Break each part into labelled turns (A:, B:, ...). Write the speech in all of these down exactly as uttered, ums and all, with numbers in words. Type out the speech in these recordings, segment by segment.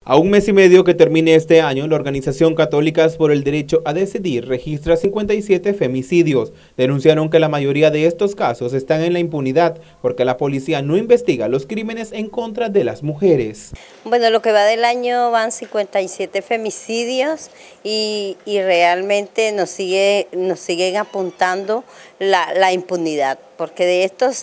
A: A un mes y medio que termine este año, la Organización Católicas por el Derecho a Decidir registra cincuenta y siete femicidios. Denunciaron que la mayoría de estos casos están en la impunidad porque la policía no investiga los crímenes en contra de las mujeres.
B: Bueno, lo que va del año van cincuenta y siete femicidios y, y realmente nos, sigue, nos siguen apuntando la, la impunidad, porque de estos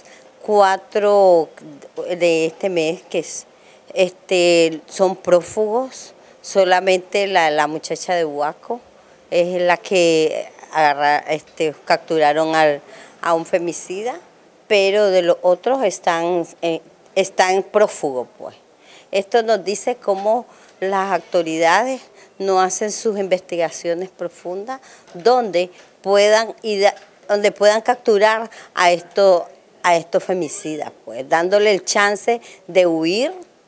B: cuatro de este mes que es Este, son prófugos, solamente la, la muchacha de Huaco es la que agarra, este, capturaron al, a un femicida, pero de los otros están, eh, están prófugos, pues. Esto nos dice cómo las autoridades no hacen sus investigaciones profundas donde puedan, ir, donde puedan capturar a, esto, a estos femicidas, pues, dándole el chance de huir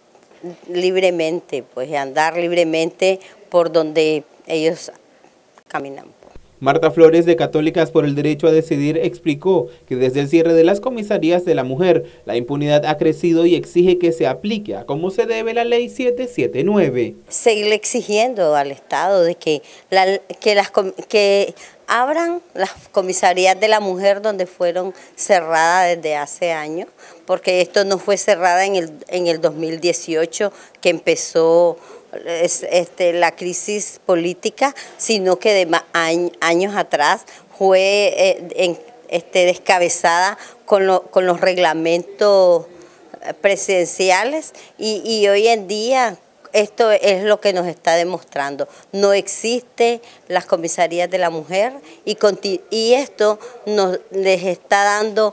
B: libremente, pues andar libremente por donde ellos caminan.
A: Marta Flores, de Católicas por el Derecho a Decidir, explicó que desde el cierre de las comisarías de la mujer, la impunidad ha crecido y exige que se aplique a como se debe la ley siete siete nueve.
B: Seguir exigiendo al Estado de que, la, que, las, que abran las comisarías de la mujer donde fueron cerradas desde hace años, porque esto no fue cerrada en el, en el dos mil dieciocho que empezó Este, la crisis política, sino que de años atrás fue eh, en, este, descabezada con, lo, con los reglamentos presidenciales y, y hoy en día esto es lo que nos está demostrando. No existe las comisarías de la mujer y, y esto nos les está dando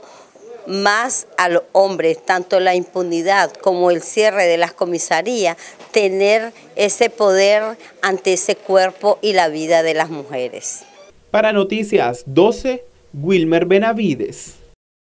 B: más a los hombres, tanto la impunidad como el cierre de las comisarías, tener ese poder ante ese cuerpo y la vida de las mujeres.
A: Para Noticias doce, Wilmer Benavides.